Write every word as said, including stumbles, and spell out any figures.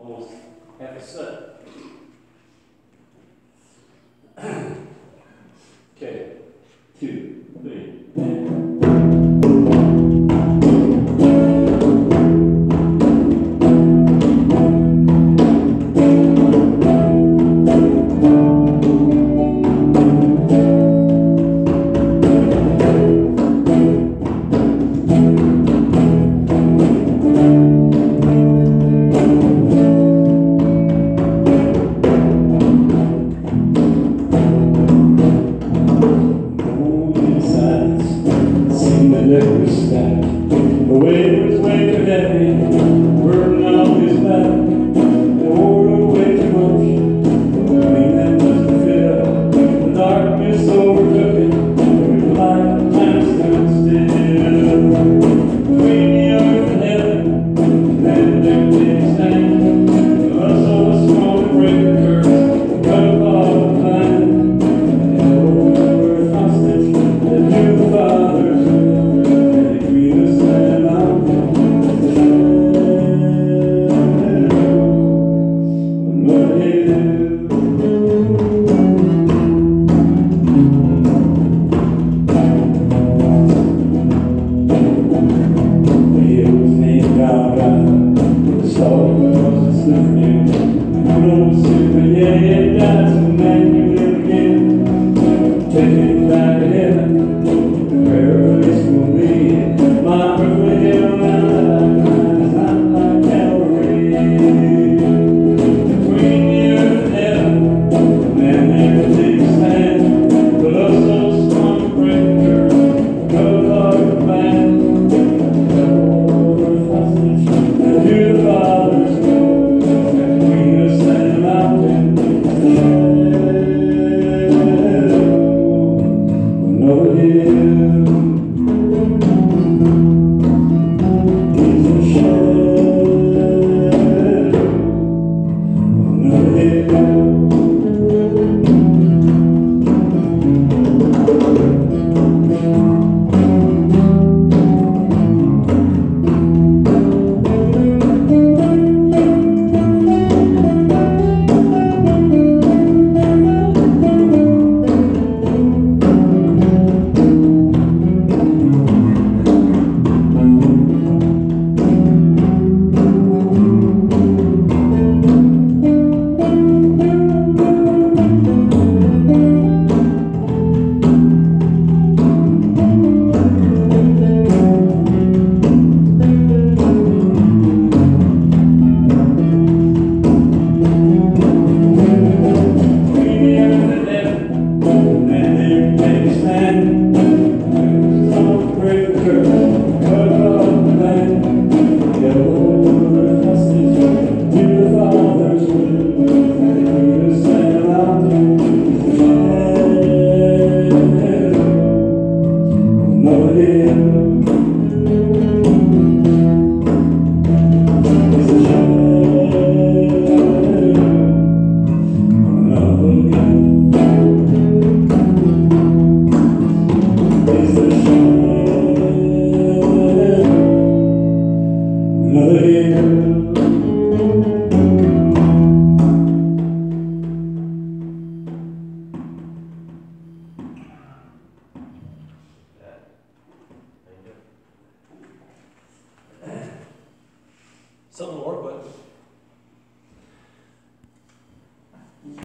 almost half a set. Okay, two, three, and liquor stack. The weight was way too heavy, burden off his back. They wore away too much, clean that must have filled. The darkness overtook it, every light time stood still. Between the earth and heaven, then there takes time. The hustle was strong to break the curse, cut off the plan. They held the earth hostage, they knew the Father's will. So, yeah, yeah, that's the man you